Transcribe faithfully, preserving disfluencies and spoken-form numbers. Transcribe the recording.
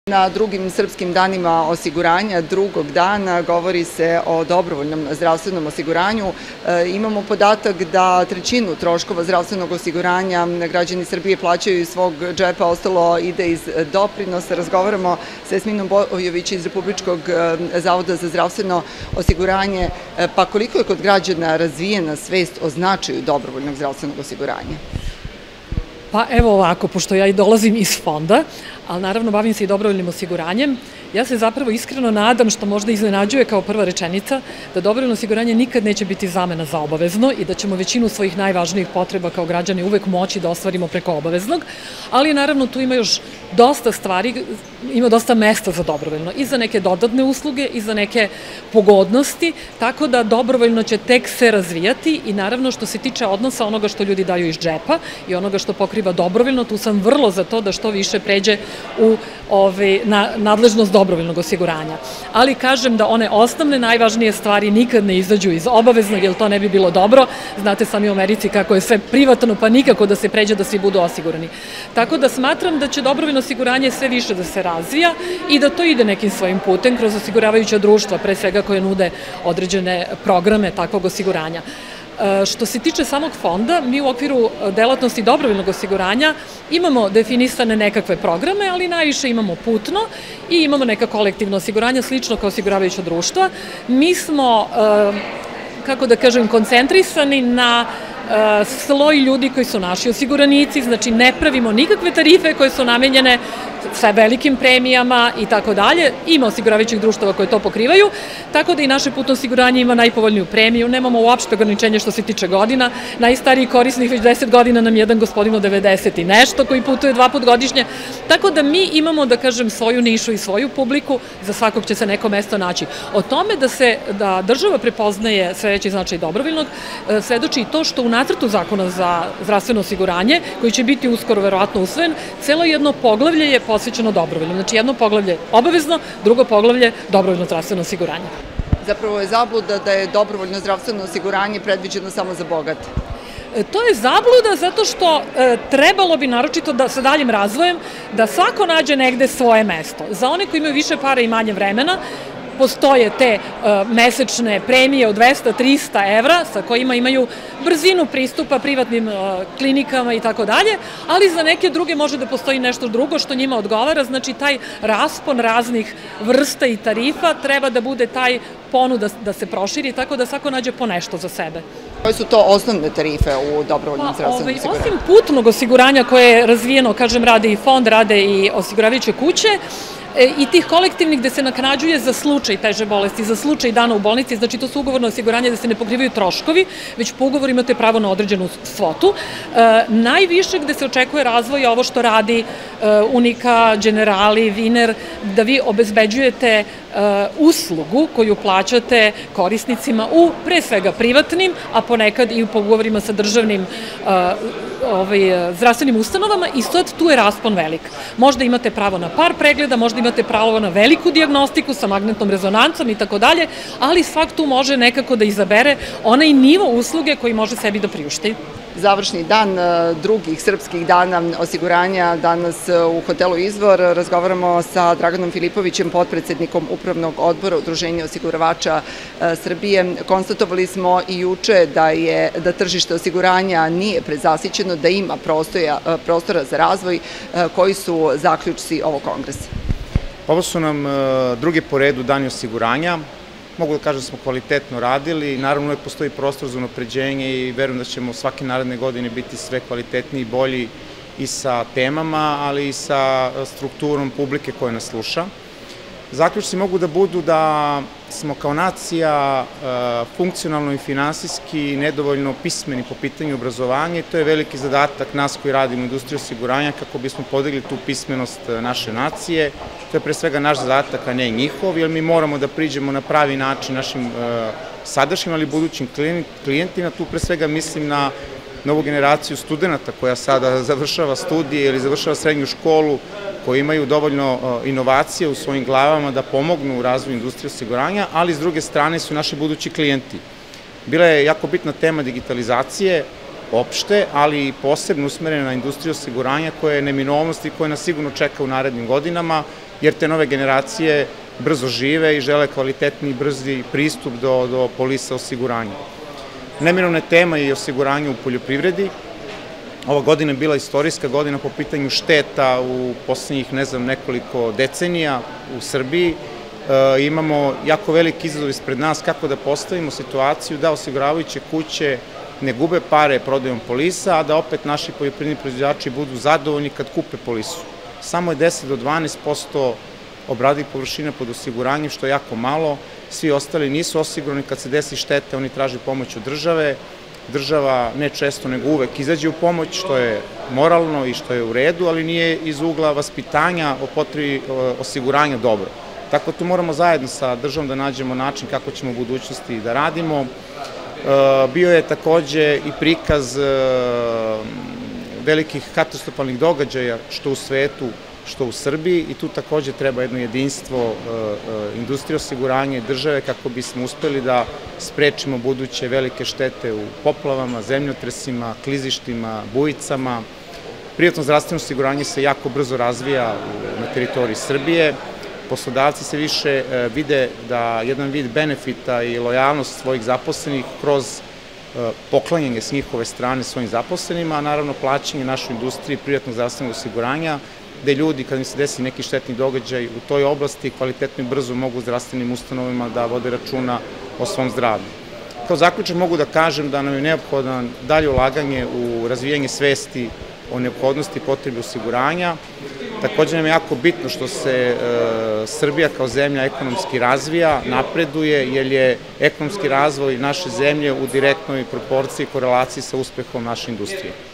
Na drugim srpskim danima osiguranja drugog dana govori se o dobrovoljnom zdravstvenom osiguranju. E, imamo podatak da trećinu troškova zdravstvenog osiguranja građani Srbije plaćaju iz svog džepa, ostalo ide iz doprinosa. Razgovaramo sa Jasminom Bojović iz Republičkog zavoda za zdravstveno osiguranje. E, pa koliko je kod građana razvijena svest o značaju dobrovoljnog zdravstvenog osiguranja? Pa evo ovako, pošto ja i dolazim iz fonda, ali naravno bavim se i dobrovoljnim osiguranjem, ja se zapravo iskreno nadam, što možda iznenađuje kao prva rečenica, da dobrovoljno osiguranje nikad neće biti zamena za obavezno i da ćemo većinu svojih najvažnijih potreba kao građani uvek moći da ostvarimo preko obaveznog, ali naravno tu ima još dosta stvari, ima dosta mesta za dobrovoljno i za neke dodatne usluge i za neke pogodnosti, tako da dobrovoljno će tek se razvijati i naravno što se tiče odnosa onoga što ljudi daju iz džepa i onoga što pokriva dobrovoljno, tu sam vrlo za to da što više pređe u ove, na, nadležnost dobrovoljnog osiguranja. Ali kažem da one osnovne, najvažnije stvari nikad ne izađu iz obaveznog, jer to ne bi bilo dobro. Znate sami u Americi kako je sve privatno, pa nikako da se pređe da svi budu osigurani. Tako da smatram da će dobrovoljno osiguranje sve više da se razvija i da to ide nekim svojim putem kroz osiguravajuća društva, pre svega koje nude određene programe takvog osiguranja. Što se tiče samog fonda, mi u okviru delatnosti dobrovoljnog osiguranja imamo definisane nekakve programe, ali najviše imamo putno i imamo neka kolektivna osiguranja, slično kao osiguravajuća društva. Mi smo, kako da kažem, koncentrisani na sloj ljudi koji su naši osiguranici, znači ne pravimo nikakve tarife koje su namenjene sa velikim premijama i tako dalje. Ima osiguravajućih društava koje to pokrivaju, tako da i naše putno osiguranje ima najpovoljniju premiju, nemamo uopšte ograničenje što se tiče godina. Najstariji korisnik već deset godina nam je jedan gospodin od devedeset i nešto koji putuje dva put godišnje, tako da mi imamo, da kažem, svoju nišu i svoju publiku, za svakog će se neko mesto naći. O tome da se, da država prepoznaje sve veći značaj dobrovoljnog, svedoči i to što u nacrtu zakona za zdravstveno osiguranje, koji će biti uskoro verovatno usvojen, celo jedno poglavlje je posvećeno dobrovoljno. Znači jedno poglavlje obavezno, drugo poglavlje dobrovoljno zdravstveno osiguranje. Zapravo je zabluda da je dobrovoljno zdravstveno osiguranje predviđeno samo za bogate. To je zabluda zato što e, trebalo bi naročito da sa daljim razvojem da svako nađe negde svoje mesto. Za one koji imaju više para i manje vremena, postoje te uh, mesečne premije od dvesta do trista evra sa kojima imaju brzinu pristupa privatnim uh, klinikama i tako dalje, ali za neke druge može da postoji nešto drugo što njima odgovara, znači taj raspon raznih vrsta i tarifa treba da bude taj ponuda da, da se proširi, tako da svako nađe po nešto za sebe. Koje su to osnovne tarife u dobrovoljnom zdravstvenom pa, ovaj, osiguranju? Osim putnog osiguranja koje je razvijeno, kažem, rade i fond, rade i osiguravajuće kuće, i tih kolektivnih gde se naknađuje za slučaj teže bolesti, za slučaj dana u bolnici, znači to su ugovorno osiguranje gde se ne pokrivaju troškovi, već po ugovoru imate pravo na određenu svotu. E, najviše gde se očekuje razvoj je ovo što radi e, Unika, Generali, Viner, da vi obezbeđujete e, uslugu koju plaćate korisnicima u pre svega privatnim, a ponekad i po ugovorima sa državnim e, ovaj, zdravstvenim ustanovama i sad tu je raspon velik. Možda imate pravo na par pregleda, možda imate pravo na veliku dijagnostiku sa magnetnom rezonancom i tako dalje, ali svak tu može nekako da izabere onaj nivo usluge koji može sebi da priušti. Završni dan drugih srpskih dana osiguranja danas u hotelu Izvor. Razgovaramo sa Draganom Filipovićem, potpredsednikom Upravnog odbora Udruženja osiguravača Srbije. Konstatovali smo i juče da je da tržište osiguranja nije prezasićeno, da ima prostora, prostora za razvoj. Koji su zaključci ovog kongresa? Ovo su nam drugi po redu dani osiguranja. Mogu da kažem da smo kvalitetno radili, naravno uvek postoji prostor za unapređenje i verujem da ćemo svake naredne godine biti sve kvalitetniji i bolji i sa temama, ali i sa strukturom publike koja nas sluša. Zaključci mogu da budu da smo kao nacija funkcionalno i finansijski nedovoljno pismeni po pitanju obrazovanja i to je veliki zadatak nas koji radimo u industriji osiguranja kako bismo podigli tu pismenost naše nacije. To je pre svega naš zadatak, a ne njihov, jer mi moramo da priđemo na pravi način našim sadašnjim, ali budućim klijentima. Tu pre svega mislim na novu generaciju studenta koja sada završava studije ili završava srednju školu, koji imaju dovoljno inovacije u svojim glavama da pomognu u razvoju industrije osiguranja, ali s druge strane su naši budući klijenti. Bila je jako bitna tema digitalizacije, opšte, ali i posebno usmerena na industriju osiguranja koja je neminovnost i koja nas sigurno čeka u narednim godinama jer te nove generacije brzo žive i žele kvalitetni i brzi pristup do, do polisa osiguranja. Neminovna je tema i osiguranje u poljoprivredi. Ova godina je bila istorijska godina po pitanju šteta u poslednjih, ne znam, nekoliko decenija u Srbiji. E, imamo jako veliki izazov ispred nas kako da postavimo situaciju da osiguravajuće kuće ne gube pare prodajom polisa, a da opet naši poljoprivredni proizvođači budu zadovoljni kad kupe polisu. Samo je deset do dvanaest posto obradivih površina pod osiguranjem, što je jako malo. Svi ostali nisu osigurani, kad se desi štete, oni traže pomoć od države. Država ne često, nego uvek izađe u pomoć, što je moralno i što je u redu, ali nije iz ugla vaspitanja o potrebi osiguranja dobro. Tako tu moramo zajedno sa državom da nađemo način kako ćemo u budućnosti da radimo. Bio je takođe i prikaz velikih katastrofalnih događaja, što u svetu, što u Srbiji, i tu takođe treba jedno jedinstvo industrije osiguranja i države kako bismo uspeli da sprečimo buduće velike štete u poplavama, zemljotresima, klizištima, bujicama. Privatno zdravstveno osiguranje se jako brzo razvija na teritoriji Srbije. Poslodavci se više vide da jedan vid benefita i lojalnost svojih zaposlenih kroz poklanjanje s njihove strane svojim zaposlenima, a naravno plaćanje našoj industriji privatnog zdravstvenog osiguranja, gde ljudi, kad im se desi neki štetni događaj u toj oblasti, kvalitetno i brzo mogu zdravstvenim ustanovama da vode računa o svom zdravlju. Kao zaključak mogu da kažem da nam je neophodno dalje ulaganje u razvijanje svesti o neophodnosti i potrebi osiguranja. Takođe nam je jako bitno što se Srbija kao zemlja ekonomski razvija, napreduje, jer je ekonomski razvoj naše zemlje u direktnoj proporciji i korelaciji sa uspehom naše industrije.